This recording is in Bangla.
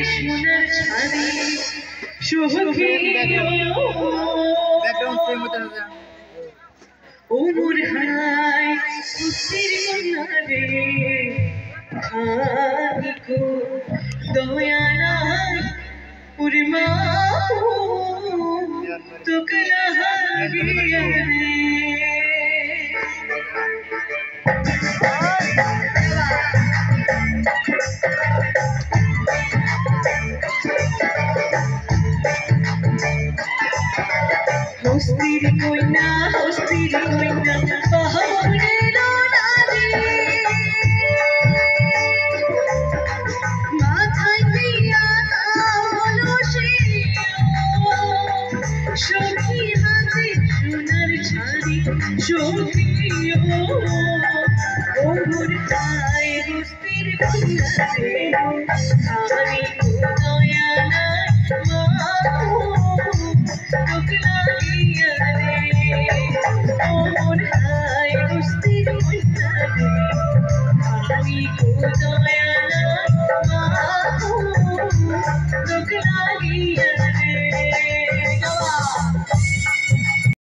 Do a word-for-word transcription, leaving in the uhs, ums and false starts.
সোনার ছাড়ি সুখী ও মোর হারায় কুস্তির মনারে খানিকো দয়া নাই উর্মা তোকলা হারিয়ে রে হস্তির কইনা হস্তির কইনা বাহারের নারী মাথায় দিয়া বলো সখী হাতে সোনার ছাড়ি সখী ও মোর হায় হস্তির কইনা রে আমি দয়া নাই মা তোকলা Oh,